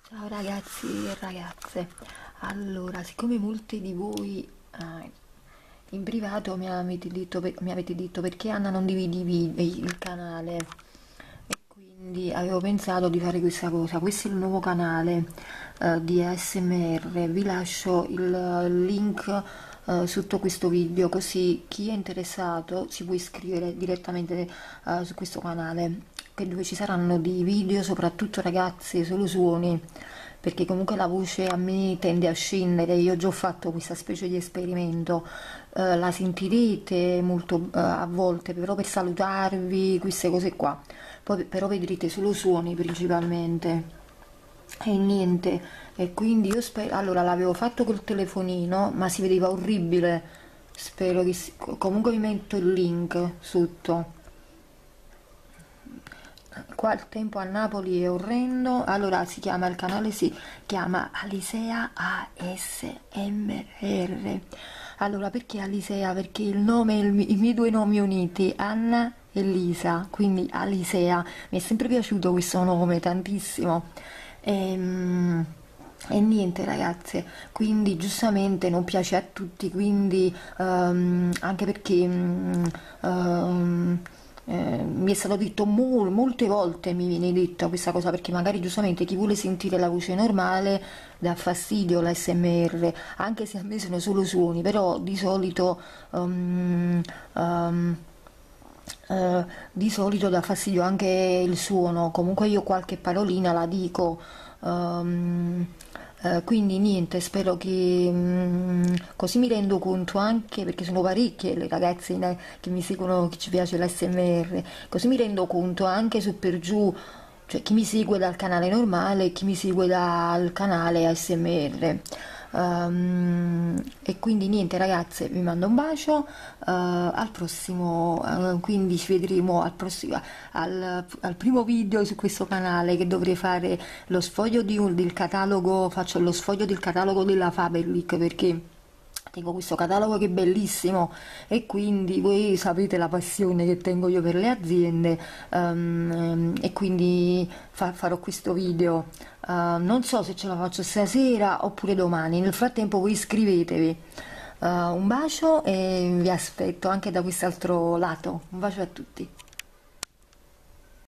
Ciao ragazzi e ragazze, allora siccome molti di voi in privato mi avete detto perché Anna non dividi il canale e quindi avevo pensato di fare questa cosa. Questo è il nuovo canale di ASMR, vi lascio il link sotto questo video, così chi è interessato si può iscrivere direttamente su questo canale, dove ci saranno dei video, soprattutto ragazzi, solo suoni, perché comunque la voce a me tende a scendere. Io già ho fatto questa specie di esperimento, la sentirete molto a volte, però per salutarvi, queste cose qua, poi però vedrete solo suoni principalmente e niente. E quindi io spero, allora l'avevo fatto col telefonino ma si vedeva orribile, spero che comunque vi metto il link sotto. Qua il tempo a Napoli è orrendo. Allora si chiama, il canale si chiama Alisea ASMR. Allora perché Alisea? Perché il nome, i miei due nomi uniti, Anna e Lisa, quindi Alisea. Mi è sempre piaciuto questo nome tantissimo. E niente ragazze, quindi giustamente non piace a tutti, quindi anche perché mi è stato detto molte volte, mi viene detta questa cosa, perché magari giustamente chi vuole sentire la voce normale dà fastidio l'ASMR, anche se a me sono solo suoni, però um, di solito dà fastidio anche il suono. Comunque io qualche parolina la dico. ehm, quindi niente, spero che così mi rendo conto, anche perché sono parecchie le ragazze che mi seguono, che ci piace l'ASMR, così mi rendo conto anche su per giù, cioè chi mi segue dal canale normale e chi mi segue dal canale ASMR. E quindi niente ragazze, vi mando un bacio, al prossimo, quindi ci vedremo al primo video su questo canale, che dovrei fare lo sfoglio del catalogo. Faccio lo sfoglio del catalogo della Faberlic, perché tengo questo catalogo che è bellissimo e quindi voi sapete la passione che tengo io per le aziende, e quindi farò questo video. Non so se ce la faccio stasera oppure domani. Nel frattempo voi iscrivetevi. Un bacio e vi aspetto anche da quest'altro lato. Un bacio a tutti.